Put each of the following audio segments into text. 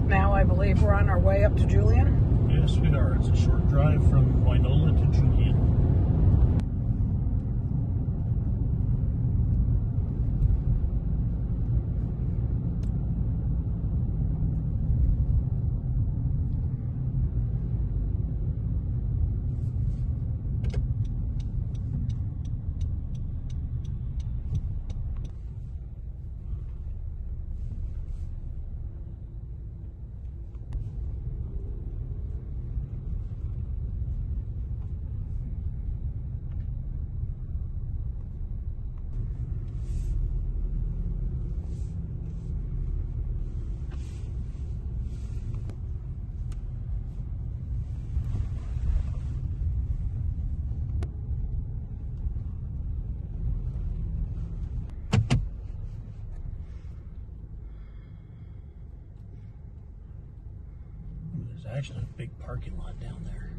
Now I believe we're on our way up to Julian. Yes, we are. It's a short drive from Wynola to Julian. There's actually a big parking lot down there.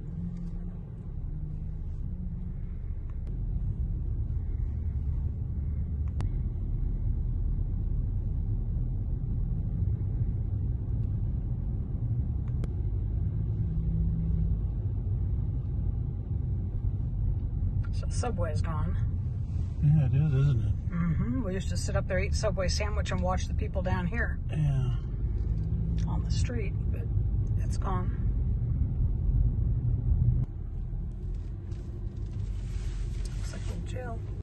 So Subway's gone. Yeah, it is, isn't it? Mm-hmm. We used to sit up there, eat Subway sandwich, and watch the people down here. Yeah. On the street, but it's gone. Looks like a jail.